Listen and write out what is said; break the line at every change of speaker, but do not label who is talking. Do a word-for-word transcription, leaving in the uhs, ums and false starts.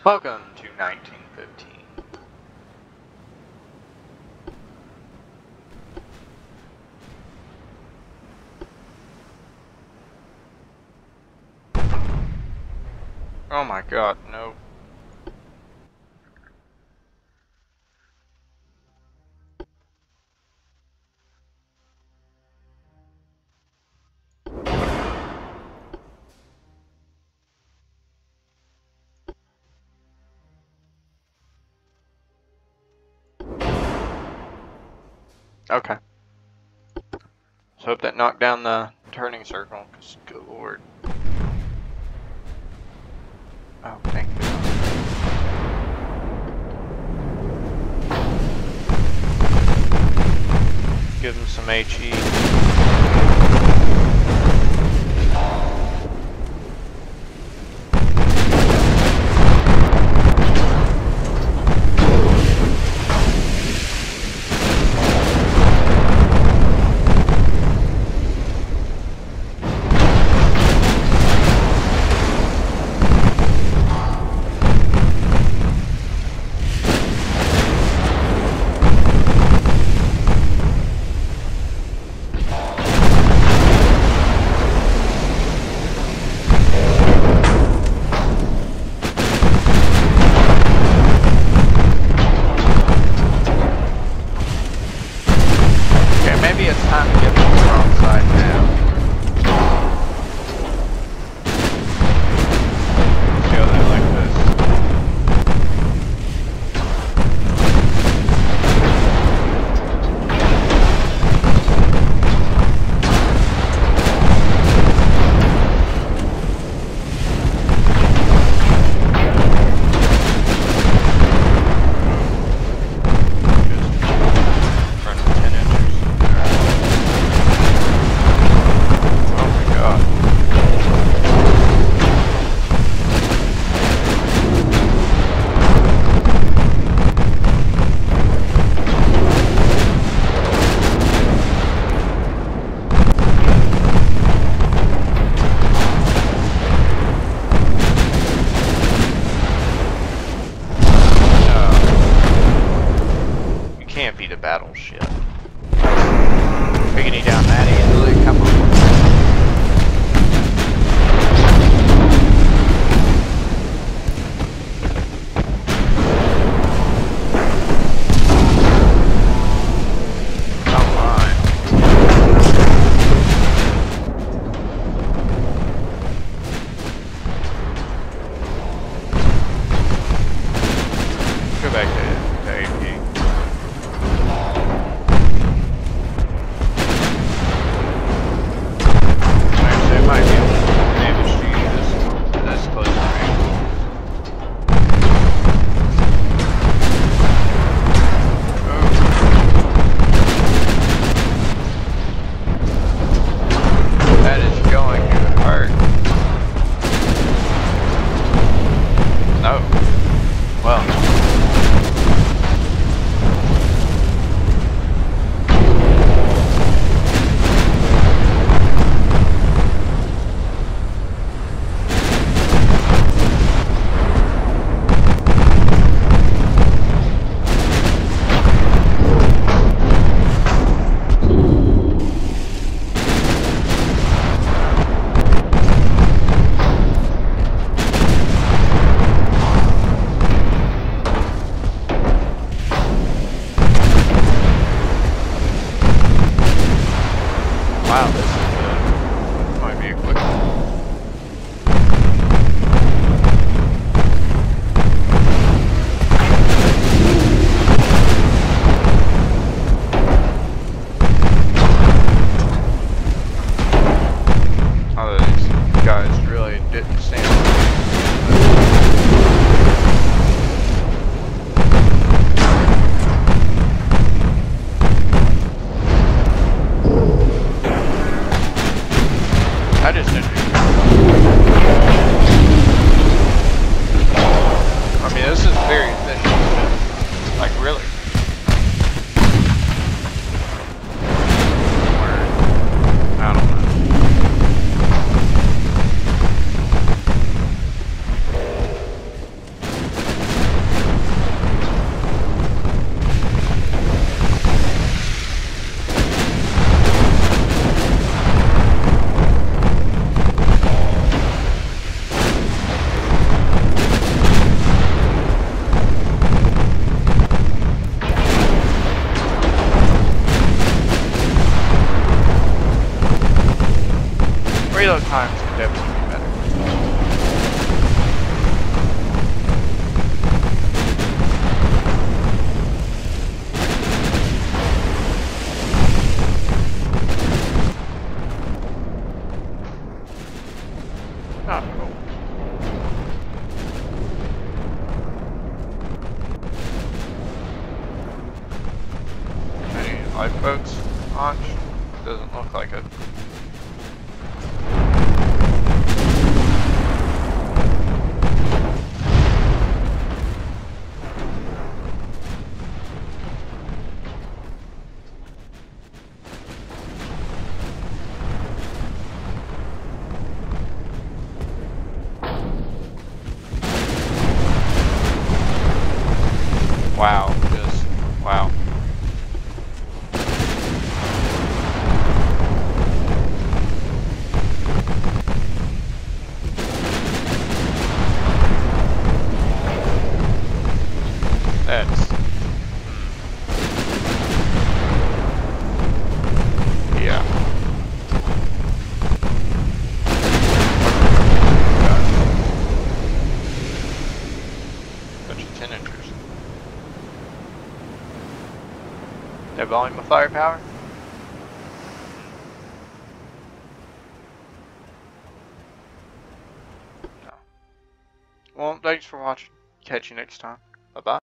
Welcome to nineteen fifteen. Oh my god, no. Okay. Let's hope that knocked down the turning circle, because good lord. Oh, thank you. Give him some H E. Maybe it's time to get the broadside now. See how they like this. Can't beat a battleship. Rigging down that easily, come on. Come on. Go back to, to A P. folks. Launch. Doesn't look like it. Wow, just wow. That's yeah. Bunch of ten inchers. That volume of firepower? No. Well, thanks for watching. Catch you next time. Bye bye.